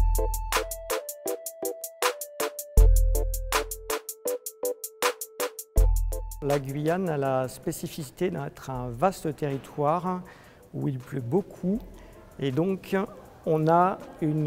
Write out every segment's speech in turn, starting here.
La Guyane a la spécificité d'être un vaste territoire où il pleut beaucoup et donc on a une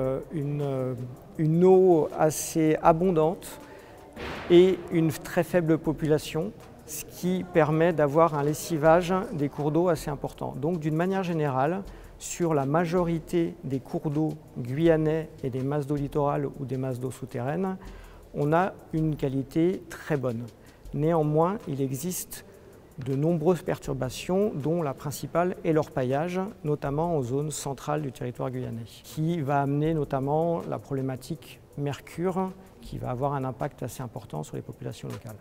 eau assez abondante et une très faible population, ce qui permet d'avoir un lessivage des cours d'eau assez important. Donc d'une manière générale, sur la majorité des cours d'eau guyanais et des masses d'eau littorales ou des masses d'eau souterraines, on a une qualité très bonne. Néanmoins, il existe de nombreuses perturbations, dont la principale est l'orpaillage, notamment en zone centrale du territoire guyanais, qui va amener notamment la problématique mercure, qui va avoir un impact assez important sur les populations locales.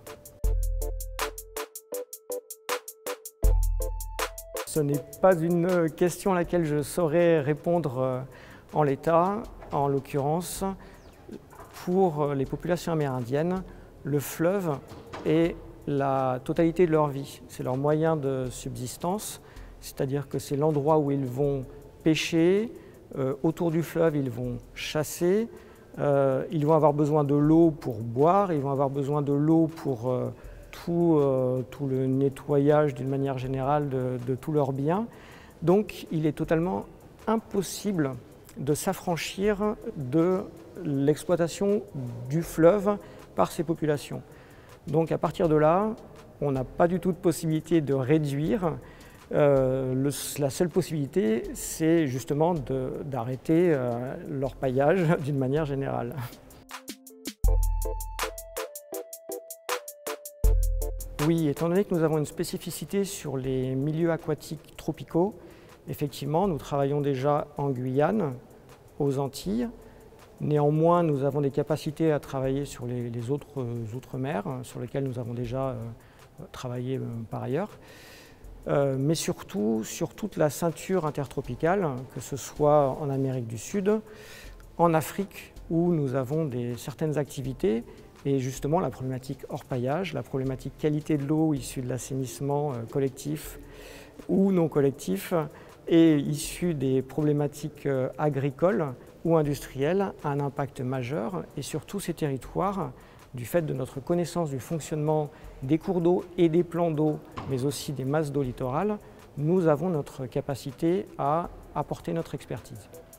Ce n'est pas une question à laquelle je saurais répondre en l'état. En l'occurrence, pour les populations amérindiennes, le fleuve est la totalité de leur vie. C'est leur moyen de subsistance, c'est-à-dire que c'est l'endroit où ils vont pêcher, autour du fleuve ils vont chasser, ils vont avoir besoin de l'eau pour boire, ils vont avoir besoin de l'eau pour tout le nettoyage d'une manière générale de tous leurs biens. Donc il est totalement impossible de s'affranchir de l'exploitation du fleuve par ces populations. Donc à partir de là, on n'a pas du tout de possibilité de réduire. La seule possibilité, c'est justement d'arrêter l'orpaillage d'une manière générale. Oui, étant donné que nous avons une spécificité sur les milieux aquatiques tropicaux, effectivement, nous travaillons déjà en Guyane, aux Antilles. Néanmoins, nous avons des capacités à travailler sur les autres outre-mer, sur lesquels nous avons déjà travaillé par ailleurs. Mais surtout sur toute la ceinture intertropicale, que ce soit en Amérique du Sud, en Afrique, où nous avons certaines activités, et justement la problématique orpaillage, la problématique qualité de l'eau issue de l'assainissement collectif ou non collectif, et issue des problématiques agricoles ou industrielles, a un impact majeur, et sur tous ces territoires, du fait de notre connaissance du fonctionnement des cours d'eau et des plans d'eau, mais aussi des masses d'eau littorales, nous avons notre capacité à apporter notre expertise.